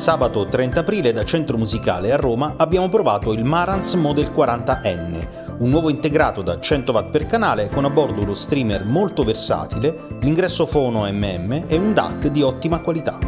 Sabato 30 aprile da Centro Musicale a Roma abbiamo provato il Marantz Model 40N, un nuovo integrato da 100 watt per canale con a bordo uno streamer molto versatile, l'ingresso fono MM e un DAC di ottima qualità.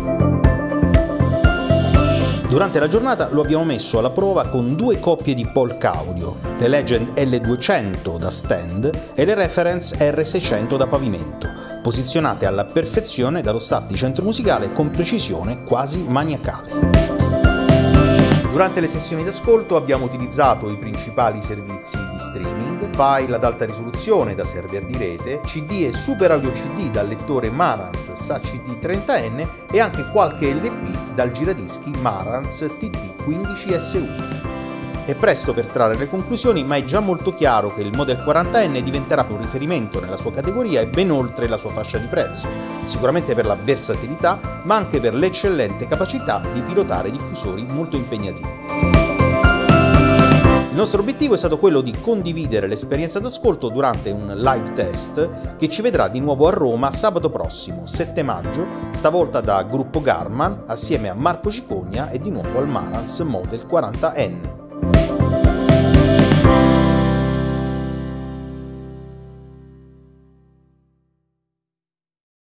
Durante la giornata lo abbiamo messo alla prova con due coppie di Polk Audio, le Legend L200 da stand e le Reference R600 da pavimento, posizionate alla perfezione dallo staff di Centro Musicale con precisione quasi maniacale. Durante le sessioni d'ascolto abbiamo utilizzato i principali servizi di streaming, file ad alta risoluzione da server di rete, CD e Super Audio CD dal lettore Marantz SACD30N e anche qualche LP dal giradischi Marantz TT15SU. È presto per trarre le conclusioni, ma è già molto chiaro che il Model 40N diventerà un riferimento nella sua categoria e ben oltre la sua fascia di prezzo, sicuramente per la versatilità, ma anche per l'eccellente capacità di pilotare diffusori molto impegnativi. Il nostro obiettivo è stato quello di condividere l'esperienza d'ascolto durante un live test che ci vedrà di nuovo a Roma sabato prossimo, 7 maggio, stavolta da Gruppo Garman, assieme a Marco Cicogna e di nuovo al Marantz Model 40N.